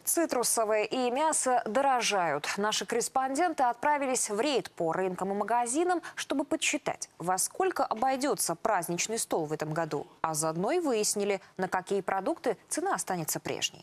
Цитрусовые и мясо дорожают. Наши корреспонденты отправились в рейд по рынкам и магазинам, чтобы подсчитать, во сколько обойдется праздничный стол в этом году. А заодно и выяснили, на какие продукты цена останется прежней.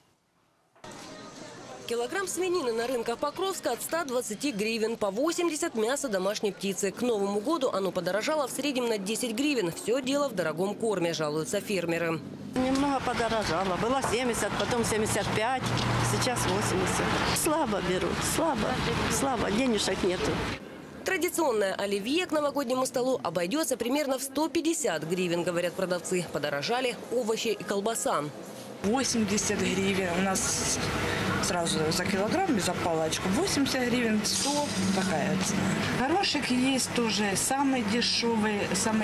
Килограмм свинины на рынках Покровска от 120 гривен, по 80 мяса домашней птицы. К Новому году оно подорожало в среднем на 10 гривен. Все дело в дорогом корме, жалуются фермеры. Немного подорожало. Было 70, потом 75, сейчас 80. Слабо берут, слабо, денежек нету. Традиционное оливье к новогоднему столу обойдется примерно в 150 гривен, говорят продавцы. Подорожали овощи и колбаса. 80 гривен у нас сразу за килограмм, за палочку. 80 гривен, 100, такая цена. Горошек есть тоже, самый дешевый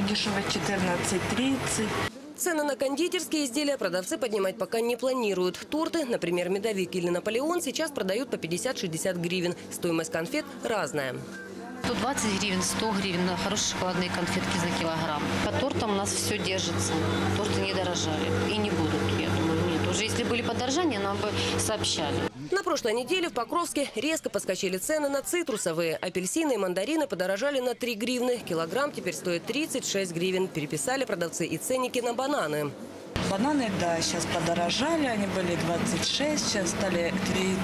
14-30. Цены на кондитерские изделия продавцы поднимать пока не планируют. Торты, например, медовик или Наполеон, сейчас продают по 50-60 гривен. Стоимость конфет разная. 120 гривен, 100 гривен на хорошие шоколадные конфетки за килограмм. По тортам у нас все держится. Торты не дорожали и не будут, я думаю, нет. Уже если были подорожания, нам бы сообщали. На прошлой неделе в Покровске резко подскочили цены на цитрусовые. Апельсины и мандарины подорожали на 3 гривны. Килограмм теперь стоит 36 гривен. Переписали продавцы и ценники на бананы. Бананы, да, сейчас подорожали. Они были 26, сейчас стали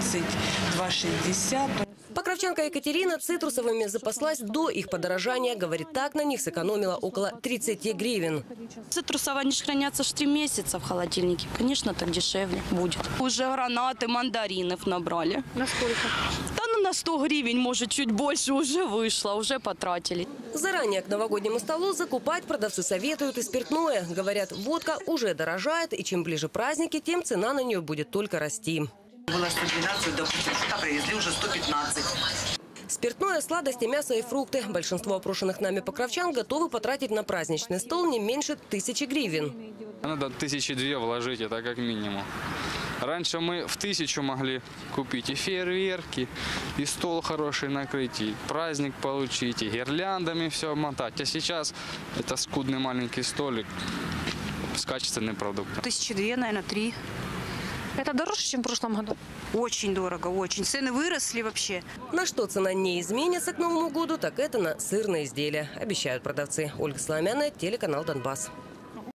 32,60. Покровчанка Екатерина цитрусовыми запаслась до их подорожания. Говорит, так на них сэкономила около 30 гривен. Цитрусовые они хранятся 3 месяца в холодильнике. Конечно, так дешевле будет. Уже гранаты, мандаринов набрали. На сколько? Да ну на 100 гривен, может чуть больше, уже вышло, уже потратили. Заранее к новогоднему столу закупать продавцы советуют и спиртное. Говорят, водка уже дорожает, и чем ближе праздники, тем цена на нее будет только расти. Было 112, допустим, что-то привезли уже 115. Спиртное, сладости, мясо и фрукты. Большинство опрошенных нами покровчан готовы потратить на праздничный стол не меньше 1000 гривен. Надо 1002 вложить, это как минимум. Раньше мы в 1000 могли купить и фейерверки, и стол хороший накрыть, и праздник получить, и гирляндами все обмотать. А сейчас это скудный маленький столик с качественным продуктом. 1002, наверное, 3. Это дороже, чем в прошлом году? Очень дорого, очень. Цены выросли вообще. На что цена не изменится к Новому году, так это на сырные изделия, обещают продавцы. Ольга Соломяна, телеканал «Донбасс».